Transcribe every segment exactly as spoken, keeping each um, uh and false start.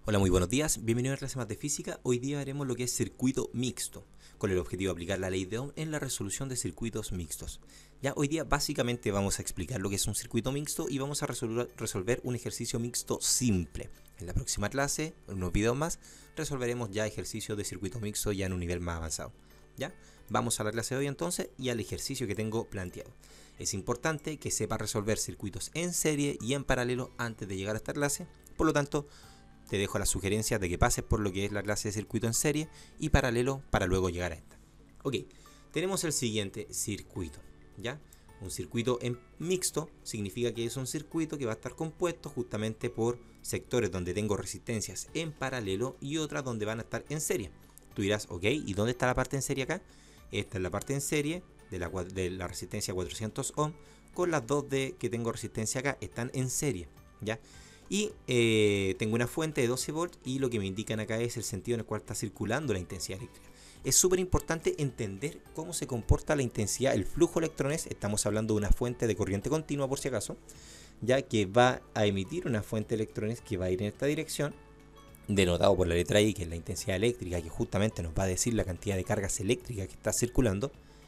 Hola, muy buenos días, bienvenidos a clase más de física. Hoy día veremos lo que es circuito mixto, con el objetivo de aplicar la ley de Ohm en la resolución de circuitos mixtos. Ya hoy día básicamente vamos a explicar lo que es un circuito mixto y vamos a resolver, resolver un ejercicio mixto simple. En la próxima clase, en unos videos más, resolveremos ya ejercicios de circuito mixto ya en un nivel más avanzado. ¿Ya? Vamos a la clase de hoy entonces y al ejercicio que tengo planteado. Es importante que sepa resolver circuitos en serie y en paralelo antes de llegar a esta clase, por lo tanto, te dejo las sugerencias de que pases por lo que es la clase de circuito en serie y paralelo para luego llegar a esta. Ok, tenemos el siguiente circuito, ¿ya? Un circuito en mixto significa que es un circuito que va a estar compuesto justamente por sectores donde tengo resistencias en paralelo y otras donde van a estar en serie. Tú dirás, ok, ¿y dónde está la parte en serie acá? Esta es la parte en serie de la, de la resistencia cuatrocientos ohm con las dos de que tengo resistencia acá, están en serie, ¿ya? Y eh, tengo una fuente de doce volts y lo que me indican acá es el sentido en el cual está circulando la intensidad eléctrica. Es súper importante entender cómo se comporta la intensidad, el flujo de electrones. Estamos hablando de una fuente de corriente continua por si acaso, ya que va a emitir una fuente de electrones que va a ir en esta dirección, denotado por la letra I, que es la intensidad eléctrica, que justamente nos va a decir la cantidad de cargas eléctricas que está circulando.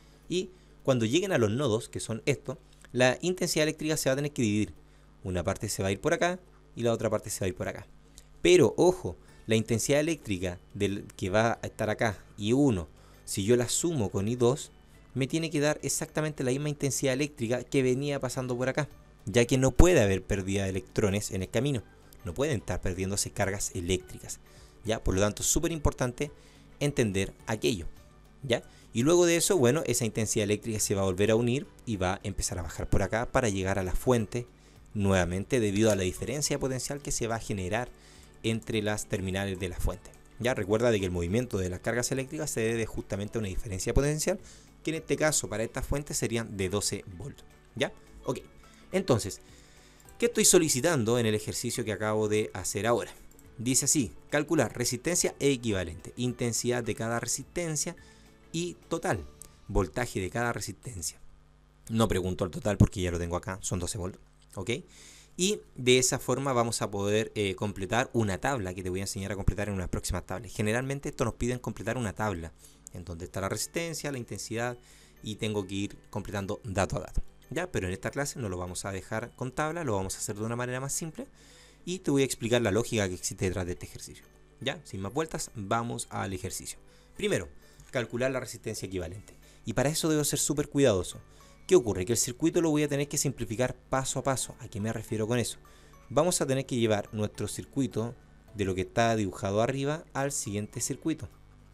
Y cuando lleguen a los nodos, que son estos, la intensidad eléctrica se va a tener que dividir. Una parte se va a ir por acá y la otra parte se va a ir por acá. Pero, ojo, la intensidad eléctrica del que va a estar acá y uno, si yo la sumo con I dos, me tiene que dar exactamente la misma intensidad eléctrica que venía pasando por acá, ya que no puede haber pérdida de electrones en el camino. No pueden estar perdiéndose cargas eléctricas, ¿ya? Por lo tanto, es súper importante entender aquello, ¿ya? Y luego de eso, bueno, esa intensidad eléctrica se va a volver a unir y va a empezar a bajar por acá para llegar a la fuente nuevamente debido a la diferencia potencial que se va a generar entre las terminales de la fuente. Ya recuerda de que el movimiento de las cargas eléctricas se debe justamente a una diferencia potencial que en este caso para esta fuente serían de doce volts. ¿Ya? Ok. Entonces, ¿qué estoy solicitando en el ejercicio que acabo de hacer ahora? Dice así, calcular resistencia e equivalente, intensidad de cada resistencia y total, voltaje de cada resistencia. No pregunto el total porque ya lo tengo acá, son doce volts. ¿Ok? Y de esa forma vamos a poder eh, completar una tabla que te voy a enseñar a completar en unas próximas tablas. Generalmente esto nos piden completar una tabla en donde está la resistencia, la intensidad y tengo que ir completando dato a dato. ¿Ya? Pero en esta clase no lo vamos a dejar con tabla, lo vamos a hacer de una manera más simple y te voy a explicar la lógica que existe detrás de este ejercicio. ¿Ya? Sin más vueltas, vamos al ejercicio. Primero, calcular la resistencia equivalente. Y para eso debo ser súper cuidadoso. ¿Qué ocurre? Que el circuito lo voy a tener que simplificar paso a paso. ¿A qué me refiero con eso? Vamos a tener que llevar nuestro circuito de lo que está dibujado arriba al siguiente circuito,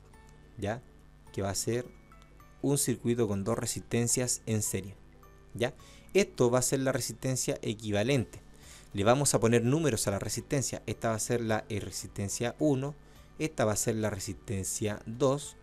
¿ya? Que va a ser un circuito con dos resistencias en serie, ¿ya? Esto va a ser la resistencia equivalente. Le vamos a poner números a la resistencia. Esta va a ser la resistencia uno, esta va a ser la resistencia dos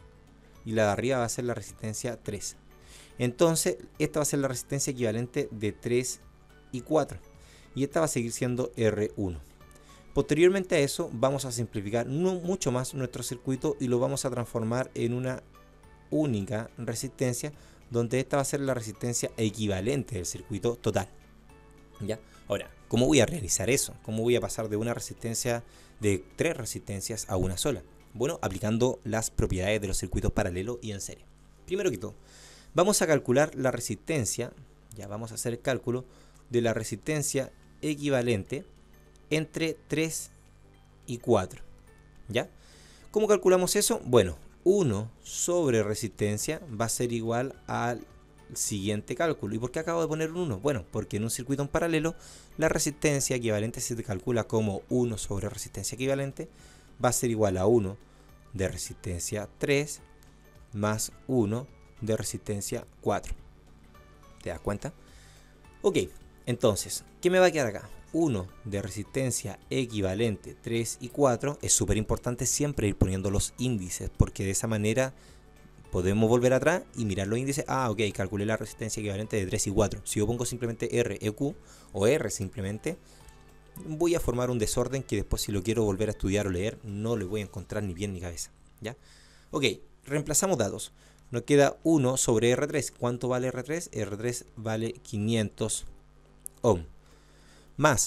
y la de arriba va a ser la resistencia tres. Entonces, esta va a ser la resistencia equivalente de tres y cuatro. Y esta va a seguir siendo R uno. Posteriormente a eso, vamos a simplificar no mucho más nuestro circuito y lo vamos a transformar en una única resistencia, donde esta va a ser la resistencia equivalente del circuito total. ¿Ya? Ahora, ¿cómo voy a realizar eso? ¿Cómo voy a pasar de una resistencia, de tres resistencias a una sola? Bueno, aplicando las propiedades de los circuitos paralelos y en serie. Primero que todo, vamos a calcular la resistencia, ya vamos a hacer el cálculo de la resistencia equivalente entre tres y cuatro, ¿ya? ¿Cómo calculamos eso? Bueno, uno sobre resistencia va a ser igual al siguiente cálculo. ¿Y por qué acabo de poner un uno? Bueno, porque en un circuito en paralelo la resistencia equivalente se calcula como uno sobre resistencia equivalente, va a ser igual a uno de resistencia tres más uno de resistencia cuatro. ¿Te das cuenta? Ok, entonces, ¿qué me va a quedar acá? uno de resistencia equivalente tres y cuatro. Es súper importante siempre ir poniendo los índices, porque de esa manera podemos volver atrás y mirar los índices. Ah, ok, calculé la resistencia equivalente de tres y cuatro. Si yo pongo simplemente R E Q o R simplemente, voy a formar un desorden que después, si lo quiero volver a estudiar o leer, no le voy a encontrar ni bien ni cabeza, ¿ya? Ok, reemplazamos datos. Nos queda uno sobre R tres. ¿Cuánto vale R tres? R tres vale quinientos ohm. Más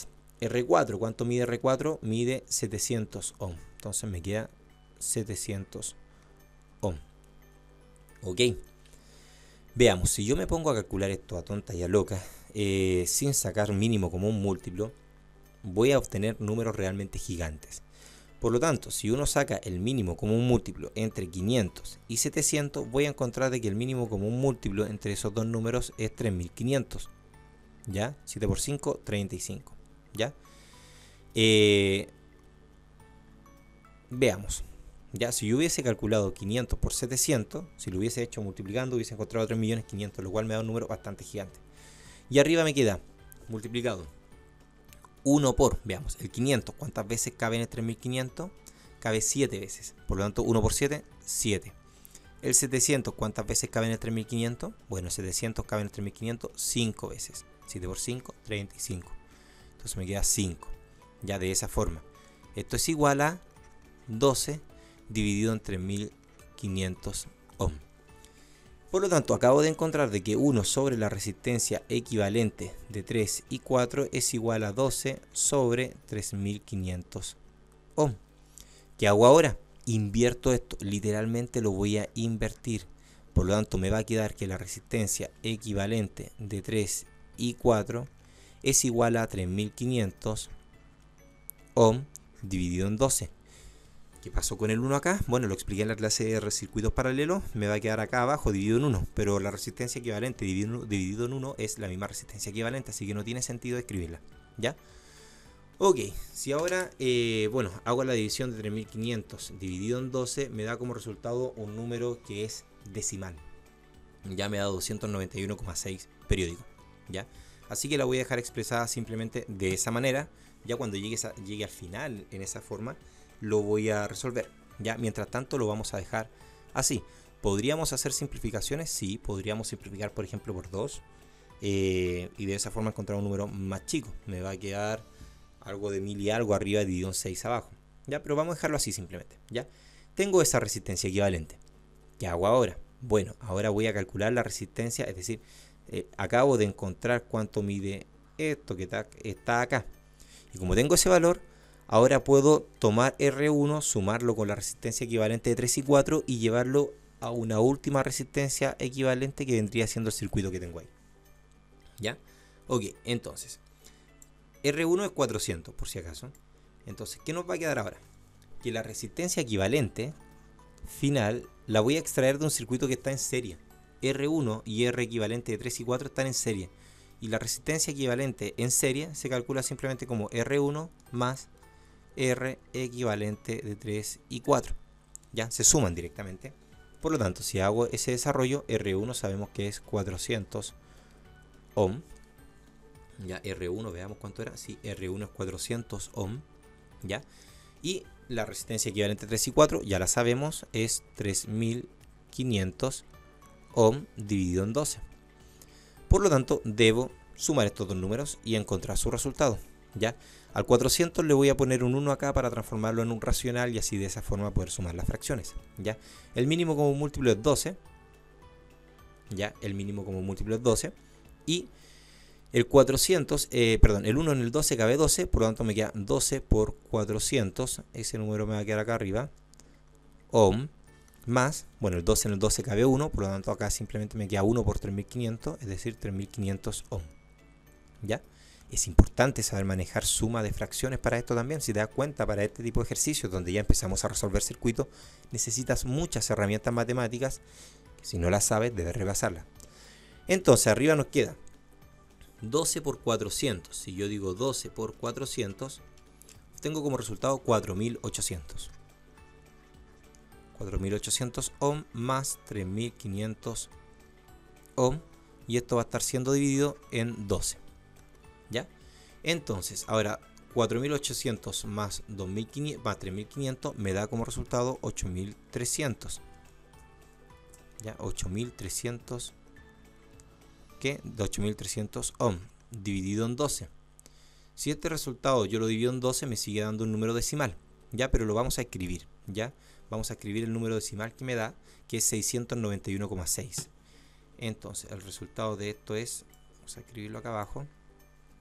R cuatro, ¿cuánto mide R cuatro? Mide setecientos ohm. Entonces me queda setecientos ohm. Ok. Veamos, si yo me pongo a calcular esto a tonta y a loca, eh, sin sacar mínimo como un múltiplo, voy a obtener números realmente gigantes. Por lo tanto, si uno saca el mínimo como un múltiplo entre quinientos y setecientos, voy a encontrar de que el mínimo como un múltiplo entre esos dos números es tres mil quinientos. ¿Ya? siete por cinco, treinta y cinco. ¿Ya? Eh, veamos. Ya, si yo hubiese calculado quinientos por setecientos, si lo hubiese hecho multiplicando, hubiese encontrado tres millones quinientos, lo cual me da un número bastante gigante. Y arriba me queda multiplicado uno por, veamos, el quinientos, ¿cuántas veces cabe en el tres mil quinientos? Cabe siete veces. Por lo tanto, uno por siete, siete. El setecientos, ¿cuántas veces cabe en el tres mil quinientos? Bueno, el setecientos cabe en el tres mil quinientos cinco veces. siete por cinco, treinta y cinco. Entonces me queda cinco. Ya de esa forma. Esto es igual a doce dividido en tres mil quinientos ohm. Por lo tanto, acabo de encontrar de que uno sobre la resistencia equivalente de tres y cuatro es igual a doce sobre tres mil quinientos ohm. ¿Qué hago ahora? Invierto esto, literalmente lo voy a invertir. Por lo tanto, me va a quedar que la resistencia equivalente de tres y cuatro es igual a tres mil quinientos ohm dividido en doce. ¿Qué pasó con el uno acá? Bueno, lo expliqué en la clase de circuitos paralelos. Me va a quedar acá abajo dividido en uno. Pero la resistencia equivalente dividido, dividido en uno es la misma resistencia equivalente. Así que no tiene sentido escribirla. ¿Ya? Ok. Si ahora, eh, bueno, hago la división de tres mil quinientos dividido en doce, me da como resultado un número que es decimal. Ya me da doscientos noventa y uno coma seis periódico. ¿Ya? Así que la voy a dejar expresada simplemente de esa manera. Ya cuando llegue, a, llegue al final en esa forma, lo voy a resolver. Ya, mientras tanto lo vamos a dejar así. ¿Podríamos hacer simplificaciones? Sí, podríamos simplificar por ejemplo por dos. Eh, y de esa forma encontrar un número más chico. Me va a quedar algo de mil y algo arriba dividido en seis abajo. Ya, pero vamos a dejarlo así simplemente. Ya, tengo esa resistencia equivalente. ¿Qué hago ahora? Bueno, ahora voy a calcular la resistencia. Es decir, eh, acabo de encontrar cuánto mide esto que está, está acá. Y como tengo ese valor, ahora puedo tomar R uno, sumarlo con la resistencia equivalente de tres y cuatro y llevarlo a una última resistencia equivalente que vendría siendo el circuito que tengo ahí. ¿Ya? Ok, entonces, R uno es cuatrocientos por si acaso. Entonces, ¿qué nos va a quedar ahora? Que la resistencia equivalente final la voy a extraer de un circuito que está en serie. R uno y R equivalente de tres y cuatro están en serie. Y la resistencia equivalente en serie se calcula simplemente como R uno más R equivalente de tres y cuatro. Ya, se suman directamente. Por lo tanto, si hago ese desarrollo, R uno sabemos que es cuatrocientos ohm. Ya, R uno, veamos cuánto era. Sí, R uno es cuatrocientos ohm. Ya. Y la resistencia equivalente a tres y cuatro, ya la sabemos, es tres mil quinientos ohm dividido en doce. Por lo tanto, debo sumar estos dos números y encontrar su resultado. ¿Ya? Al cuatrocientos le voy a poner un uno acá para transformarlo en un racional y así de esa forma poder sumar las fracciones. ¿Ya? El mínimo como múltiplo es doce. ¿Ya? El mínimo como múltiplo es doce. Y el cuatrocientos, eh, perdón, el uno en el doce cabe doce, por lo tanto me queda doce por cuatrocientos. Ese número me va a quedar acá arriba. Ohm. Más, bueno, el doce en el doce cabe uno, por lo tanto acá simplemente me queda uno por tres mil quinientos, es decir, tres mil quinientos ohm. ¿Ya? Es importante saber manejar suma de fracciones para esto también. Si te das cuenta, para este tipo de ejercicios donde ya empezamos a resolver circuitos, necesitas muchas herramientas matemáticas que si no las sabes debes repasarlas. Entonces arriba nos queda doce por cuatrocientos. Si yo digo doce por cuatrocientos, tengo como resultado cuatro mil ochocientos. cuatro mil ochocientos ohm más tres mil quinientos ohm, y esto va a estar siendo dividido en doce. ¿Ya? Entonces, ahora cuatro mil ochocientos más, dos mil quinientos, más tres mil quinientos me da como resultado ocho mil trescientos. ¿Ya? ocho mil trescientos, ¿qué? De ocho mil trescientos ohm dividido en doce. Si este resultado yo lo divido en doce, me sigue dando un número decimal. ¿Ya? Pero lo vamos a escribir. ¿Ya? Vamos a escribir el número decimal que me da, que es seiscientos noventa y uno coma seis. Entonces, el resultado de esto es, vamos a escribirlo acá abajo,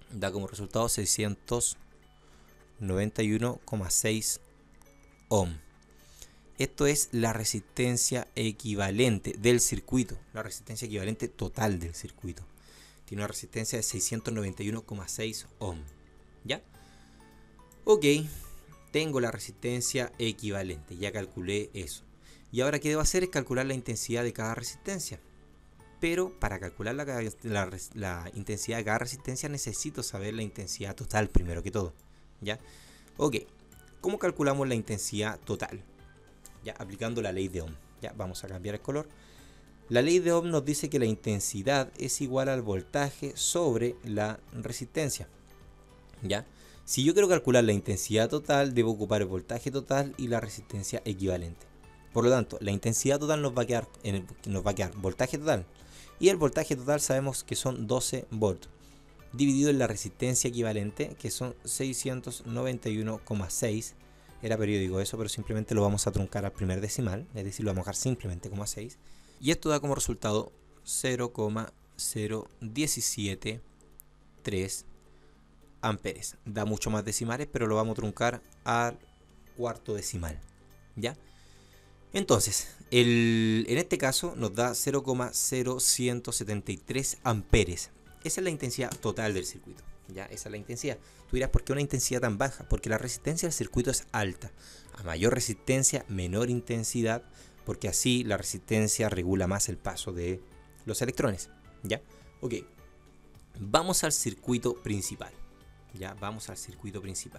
Da como resultado seiscientos noventa y uno coma seis ohm. Esto es la resistencia equivalente del circuito, la resistencia equivalente total del circuito. Tiene una resistencia de seiscientos noventa y uno coma seis ohm. ¿Ya? Ok, tengo la resistencia equivalente, ya calculé eso. Y ahora qué debo hacer es calcular la intensidad de cada resistencia. Pero para calcular la, la, la intensidad de cada resistencia necesito saber la intensidad total primero que todo. ¿Ya? Ok, ¿cómo calculamos la intensidad total? Ya, aplicando la ley de Ohm. Ya, vamos a cambiar el color. La ley de Ohm nos dice que la intensidad es igual al voltaje sobre la resistencia. ¿Ya? Si yo quiero calcular la intensidad total, debo ocupar el voltaje total y la resistencia equivalente. Por lo tanto, la intensidad total nos va a quedar, en el, nos va a quedar voltaje total. Y el voltaje total sabemos que son doce volts. Dividido en la resistencia equivalente, que son seiscientos noventa y uno coma seis. Era periódico eso, pero simplemente lo vamos a truncar al primer decimal, es decir, lo vamos a dejar simplemente como seis. Y esto da como resultado cero coma cero uno siete tres amperes. Da mucho más decimales, pero lo vamos a truncar al cuarto decimal. ¿Ya? Entonces, el, en este caso nos da cero coma cero uno siete tres amperes. Esa es la intensidad total del circuito. ¿Ya? Esa es la intensidad. Tú dirás, ¿por qué una intensidad tan baja? Porque la resistencia del circuito es alta. A mayor resistencia, menor intensidad, porque así la resistencia regula más el paso de los electrones. ¿Ya? Ok. Vamos al circuito principal. Ya, vamos al circuito principal.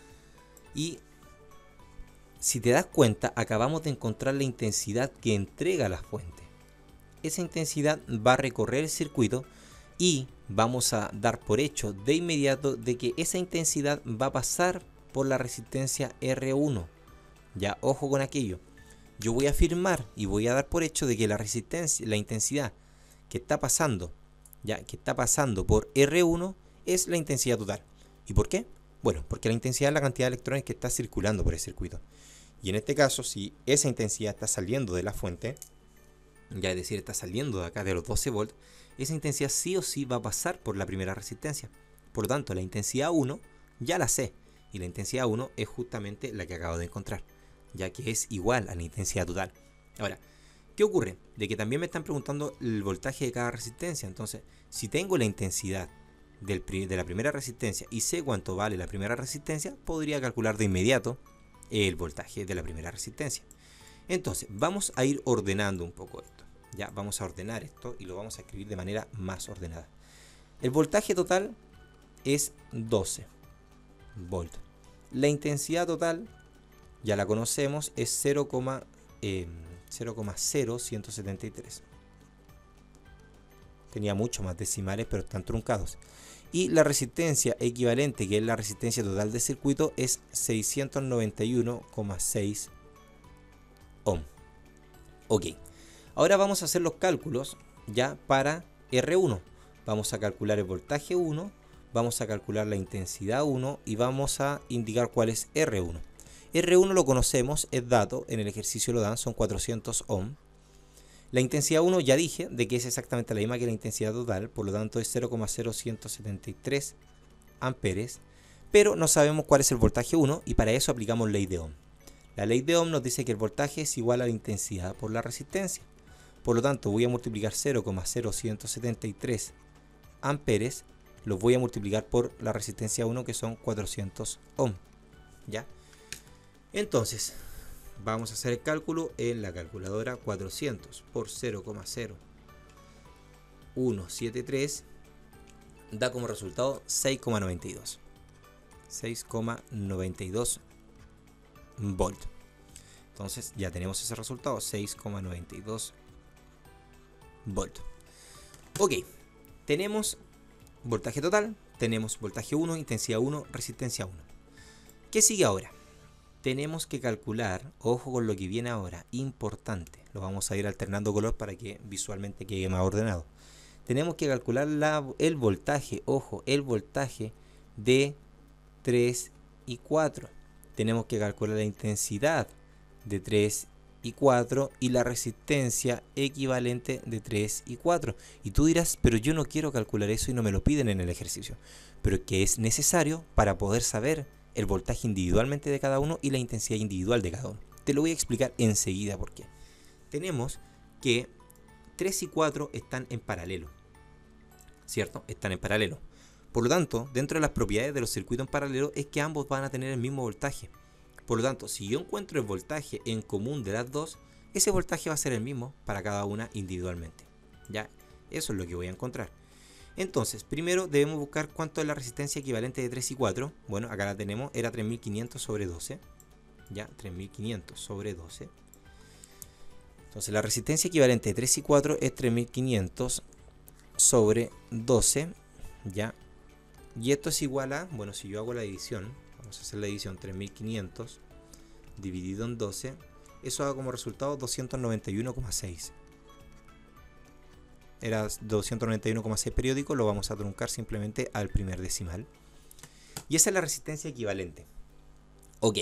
Y si te das cuenta, acabamos de encontrar la intensidad que entrega la fuente. Esa intensidad va a recorrer el circuito y vamos a dar por hecho de inmediato de que esa intensidad va a pasar por la resistencia R uno. Ya, ojo con aquello. Yo voy a afirmar y voy a dar por hecho de que la resistencia, la intensidad que está pasando, ya, que está pasando por R uno es la intensidad total. ¿Y por qué? Bueno, porque la intensidad es la cantidad de electrones que está circulando por el circuito. Y en este caso, si esa intensidad está saliendo de la fuente, ya es decir, está saliendo de acá de los doce volts, esa intensidad sí o sí va a pasar por la primera resistencia. Por lo tanto, la intensidad uno ya la sé. Y la intensidad uno es justamente la que acabo de encontrar, ya que es igual a la intensidad total. Ahora, ¿qué ocurre? De que también me están preguntando el voltaje de cada resistencia. Entonces, si tengo la intensidad del, de la primera resistencia y sé cuánto vale la primera resistencia, podría calcular de inmediato el voltaje de la primera resistencia. Entonces, vamos a ir ordenando un poco esto. Ya, vamos a ordenar esto y lo vamos a escribir de manera más ordenada. El voltaje total es doce volts. La intensidad total, ya la conocemos, es cero coma cero uno siete tres. Tenía mucho más decimales, pero están truncados. Y la resistencia equivalente, que es la resistencia total del circuito, es seiscientos noventa y uno coma seis ohm. Ok. Ahora vamos a hacer los cálculos ya para R uno. Vamos a calcular el voltaje uno, vamos a calcular la intensidad uno y vamos a indicar cuál es R uno. R uno lo conocemos, es dato, en el ejercicio lo dan, son cuatrocientos ohm. La intensidad uno ya dije de que es exactamente la misma que la intensidad total, por lo tanto es cero coma cero uno siete tres amperes, pero no sabemos cuál es el voltaje uno y para eso aplicamos ley de Ohm. La ley de Ohm nos dice que el voltaje es igual a la intensidad por la resistencia. Por lo tanto, voy a multiplicar cero coma cero uno siete tres amperes, los voy a multiplicar por la resistencia uno, que son cuatrocientos ohm. ¿Ya? Entonces, vamos a hacer el cálculo en la calculadora. Cuatrocientos por cero coma cero uno siete tres da como resultado seis coma noventa y dos. seis coma noventa y dos volt. Entonces ya tenemos ese resultado, seis coma noventa y dos volt. Ok, tenemos voltaje total, tenemos voltaje uno, intensidad uno, resistencia uno. ¿Qué sigue ahora? Tenemos que calcular, ojo con lo que viene ahora, importante. Lo vamos a ir alternando color para que visualmente quede más ordenado. Tenemos que calcular la, el voltaje, ojo, el voltaje de tres y cuatro. Tenemos que calcular la intensidad de tres y cuatro y la resistencia equivalente de tres y cuatro. Y tú dirás, pero yo no quiero calcular eso y no me lo piden en el ejercicio. Pero que es necesario para poder saber el voltaje individualmente de cada uno y la intensidad individual de cada uno. Te lo voy a explicar enseguida por qué. Tenemos que tres y cuatro están en paralelo, ¿cierto? Están en paralelo. Por lo tanto, dentro de las propiedades de los circuitos en paralelo es que ambos van a tener el mismo voltaje. Por lo tanto, si yo encuentro el voltaje en común de las dos, ese voltaje va a ser el mismo para cada una individualmente. ¿Ya? Eso es lo que voy a encontrar. Entonces, primero debemos buscar cuánto es la resistencia equivalente de tres y cuatro. Bueno, acá la tenemos, era tres mil quinientos sobre doce. ¿Ya? tres mil quinientos sobre doce. Entonces, la resistencia equivalente de tres y cuatro es tres mil quinientos sobre doce. ¿Ya? Y esto es igual a, bueno, si yo hago la división, vamos a hacer la división tres mil quinientos dividido en doce, eso da como resultado doscientos noventa y uno coma seis. Era doscientos noventa y uno coma seis periódico, lo vamos a truncar simplemente al primer decimal. Y esa es la resistencia equivalente. Ok.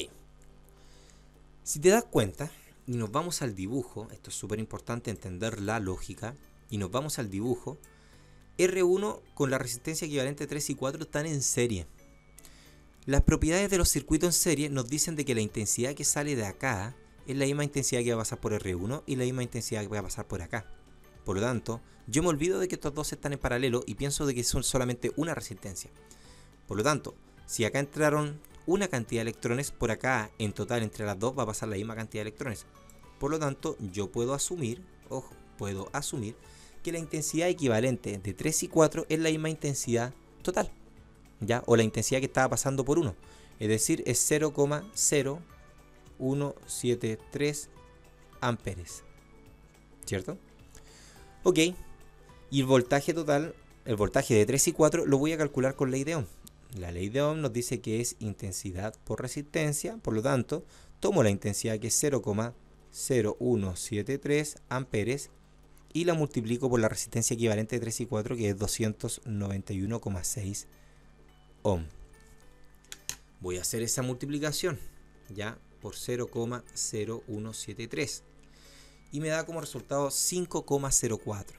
Si te das cuenta, y nos vamos al dibujo, esto es súper importante entender la lógica, y nos vamos al dibujo, R uno con la resistencia equivalente tres y cuatro están en serie. Las propiedades de los circuitos en serie nos dicen de que la intensidad que sale de acá es la misma intensidad que va a pasar por R uno y la misma intensidad que va a pasar por acá. Por lo tanto, yo me olvido de que estos dos están en paralelo y pienso de que son solamente una resistencia. Por lo tanto, si acá entraron una cantidad de electrones, por acá en total entre las dos va a pasar la misma cantidad de electrones. Por lo tanto, yo puedo asumir, ojo, puedo asumir que la intensidad equivalente de tres y cuatro es la misma intensidad total, ¿ya? O la intensidad que estaba pasando por uno. Es decir, es cero coma cero uno siete tres amperes, ¿cierto? Ok, y el voltaje total, el voltaje de tres y cuatro lo voy a calcular con ley de Ohm. La ley de Ohm nos dice que es intensidad por resistencia, por lo tanto, tomo la intensidad que es cero coma cero uno siete tres amperes y la multiplico por la resistencia equivalente de tres y cuatro, que es doscientos noventa y uno coma seis ohm. Voy a hacer esa multiplicación, ya, por cero coma cero uno siete tres. Y me da como resultado cinco coma cero cuatro.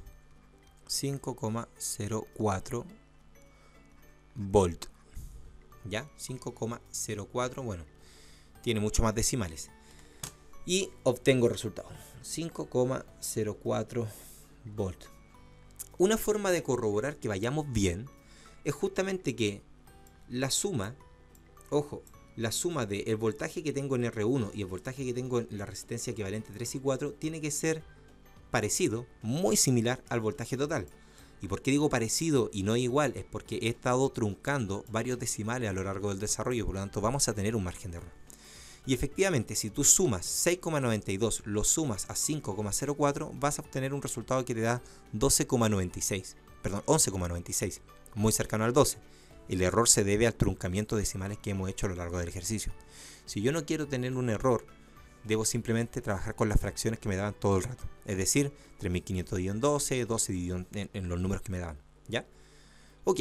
cinco coma cero cuatro volt. ¿Ya? cinco coma cero cuatro, bueno, tiene mucho más decimales. Y obtengo el resultado. cinco coma cero cuatro volt. Una forma de corroborar que vayamos bien es justamente que la suma, ojo, la suma del voltaje que tengo en R uno y el voltaje que tengo en la resistencia equivalente tres y cuatro tiene que ser parecido, muy similar al voltaje total. ¿Y por qué digo parecido y no igual? Es porque he estado truncando varios decimales a lo largo del desarrollo, por lo tanto vamos a tener un margen de error. Y efectivamente, si tú sumas seis coma noventa y dos, lo sumas a cinco coma cero cuatro, vas a obtener un resultado que te da doce coma noventa y seis, perdón, once coma noventa y seis, muy cercano al doce. El error se debe al truncamiento de decimales que hemos hecho a lo largo del ejercicio. Si yo no quiero tener un error, debo simplemente trabajar con las fracciones que me daban todo el rato. Es decir, tres mil quinientos dividido en doce, doce dividido en, en los números que me daban. ¿Ya? Ok.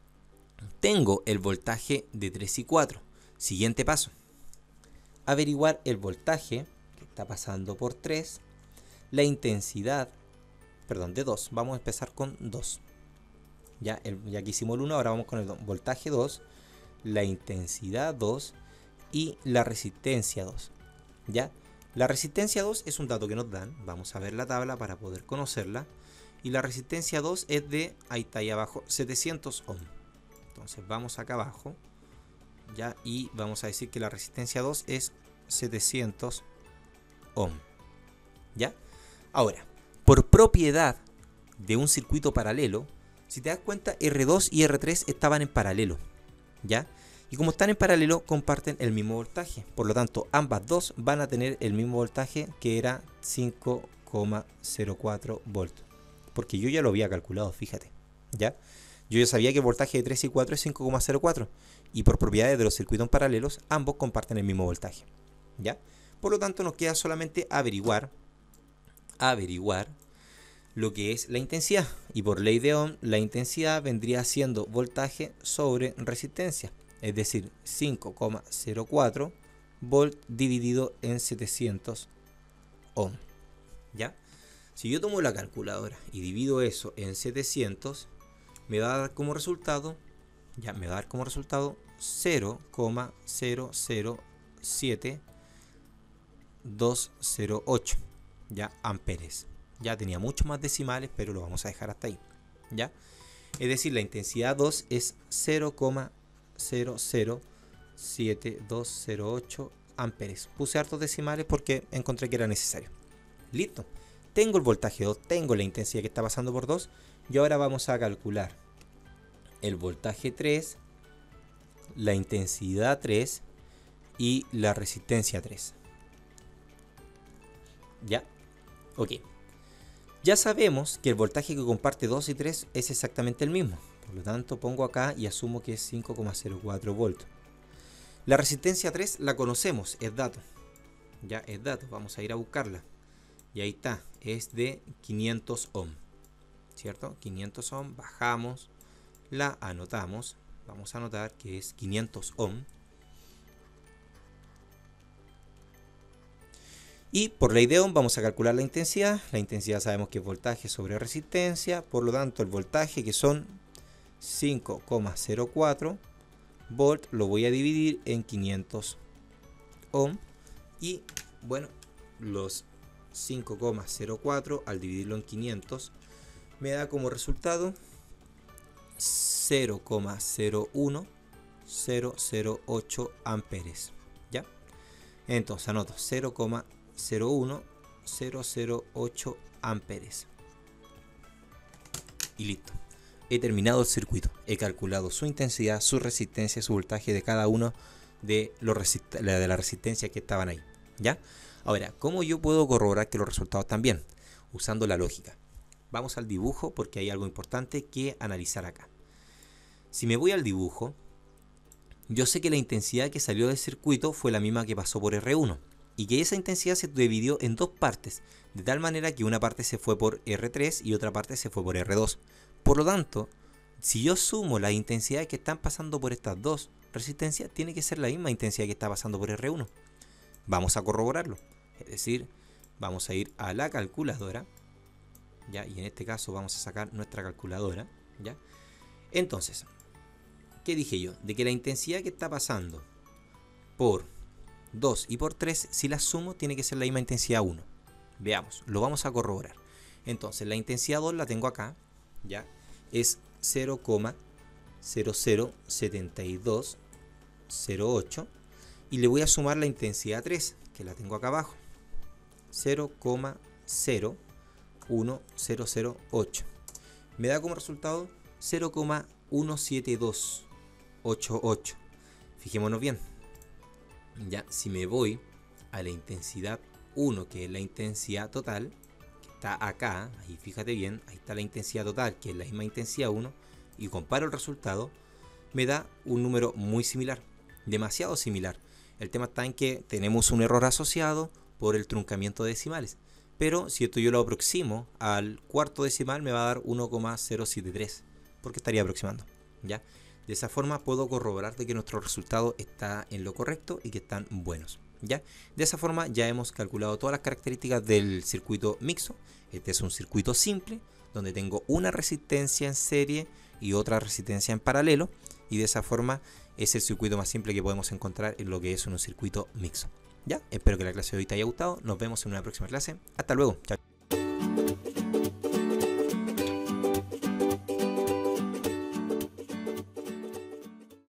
Tengo el voltaje de tres y cuatro. Siguiente paso. Averiguar el voltaje que está pasando por tres. La intensidad, perdón, de dos. Vamos a empezar con dos. Ya, el, ya que hicimos el uno, ahora vamos con el voltaje dos. La intensidad dos. Y la resistencia dos. ¿Ya? La resistencia dos es un dato que nos dan. Vamos a ver la tabla para poder conocerla. Y la resistencia dos es de, ahí está ahí abajo, setecientos ohm. Entonces vamos acá abajo, ¿ya? Y vamos a decir que la resistencia dos es setecientos ohm. ¿Ya? Ahora, por propiedad de un circuito paralelo, si te das cuenta, R dos y R tres estaban en paralelo, ¿ya? Y como están en paralelo, comparten el mismo voltaje. Por lo tanto, ambas dos van a tener el mismo voltaje, que era cinco coma cero cuatro volts. Porque yo ya lo había calculado, fíjate. ¿Ya? Yo ya sabía que el voltaje de tres y cuatro es cinco coma cero cuatro. Y por propiedades de los circuitos paralelos, ambos comparten el mismo voltaje. ¿Ya? Por lo tanto, nos queda solamente averiguar, averiguar lo que es la intensidad. Y por ley de Ohm, la intensidad vendría siendo voltaje sobre resistencia. Es decir, cinco coma cero cuatro volt dividido en setecientos ohm. ¿Ya? Si yo tomo la calculadora y divido eso en setecientos, me va a dar como resultado, ya me va a dar como resultado cero coma cero cero siete dos cero ocho, ya, amperes. Ya tenía muchos más decimales, pero lo vamos a dejar hasta ahí, ¿ya? Es decir, la intensidad dos es cero coma cero cero siete dos cero ocho amperes. Puse hartos decimales porque encontré que era necesario. Listo. Tengo el voltaje dos, tengo la intensidad que está pasando por dos. Y ahora vamos a calcular el voltaje tres, la intensidad tres y la resistencia tres. ¿Ya? Ok. Ya sabemos que el voltaje que comparte dos y tres es exactamente el mismo. Por lo tanto, pongo acá y asumo que es cinco coma cero cuatro voltios. La resistencia tres la conocemos, es dato. Ya es dato, vamos a ir a buscarla. Y ahí está, es de quinientos ohm. ¿Cierto? quinientos ohm, bajamos, la anotamos. Vamos a anotar que es quinientos ohm. Y por ley de Ohm vamos a calcular la intensidad. La intensidad sabemos que es voltaje sobre resistencia. Por lo tanto, el voltaje, que son cinco coma cero cuatro volt, lo voy a dividir en quinientos ohm. Y bueno, los cinco coma cero cuatro al dividirlo en quinientos me da como resultado cero coma cero uno cero cero ocho amperes. ¿Ya? Entonces anoto cero coma cero uno cero cero ocho amperes. Y listo. He terminado el circuito. He calculado su intensidad, su resistencia, su voltaje de cada uno de, los resist de la resistencia que estaban ahí. ¿Ya? Ahora, ¿cómo yo puedo corroborar que los resultados están bien? Usando la lógica. Vamos al dibujo porque hay algo importante que analizar acá. Si me voy al dibujo, yo sé que la intensidad que salió del circuito fue la misma que pasó por R uno. Y que esa intensidad se dividió en dos partes, de tal manera que una parte se fue por R tres y otra parte se fue por R dos. Por lo tanto, si yo sumo las intensidades que están pasando por estas dos resistencias, tiene que ser la misma intensidad que está pasando por R uno. Vamos a corroborarlo. Es decir, vamos a ir a la calculadora, ¿ya? Y en este caso vamos a sacar nuestra calculadora, ¿ya? Entonces, ¿qué dije yo? De que la intensidad que está pasando por dos y por tres, si la sumo, tiene que ser la misma intensidad uno. Veamos, lo vamos a corroborar. Entonces, la intensidad dos la tengo acá, ¿ya? Es cero coma cero cero siete dos cero ocho. Y le voy a sumar la intensidad tres, que la tengo acá abajo. cero coma cero uno cero cero ocho. Me da como resultado cero coma uno siete dos ocho ocho. Fijémonos bien. Ya, si me voy a la intensidad uno, que es la intensidad total, que está acá, ahí fíjate bien, ahí está la intensidad total, que es la misma intensidad uno, y comparo el resultado, me da un número muy similar, demasiado similar. El tema está en que tenemos un error asociado por el truncamiento de decimales. Pero si esto yo lo aproximo al cuarto decimal, me va a dar uno coma cero siete tres, porque estaría aproximando, ¿ya? De esa forma puedo corroborar de que nuestro resultado está en lo correcto y que están buenos, ¿ya? De esa forma ya hemos calculado todas las características del circuito mixto. Este es un circuito simple, donde tengo una resistencia en serie y otra resistencia en paralelo. Y de esa forma es el circuito más simple que podemos encontrar en lo que es un circuito mixto, ¿ya? Espero que la clase de hoy te haya gustado. Nos vemos en una próxima clase. Hasta luego. Chao.